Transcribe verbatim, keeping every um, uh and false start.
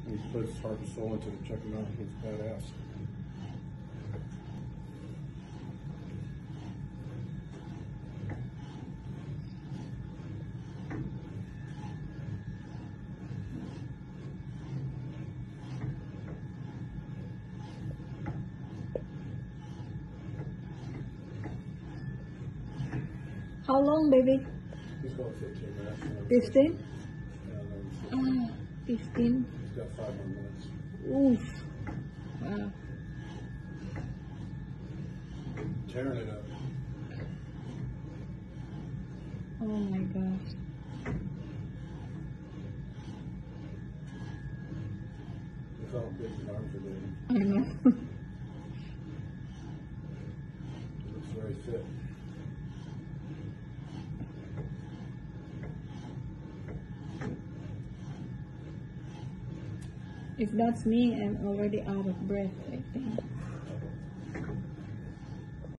He put his heart and soul into it. Check him out. He's badass. How long, baby? He's going fifteen minutes. Fifteen? Yeah, Ah, fifteen. he's got five more minutes. Oof. Wow. Tearing it up. Oh my gosh. He felt big his arms are big. I know. He looks very fit. If that's me, I'm already out of breath, I think.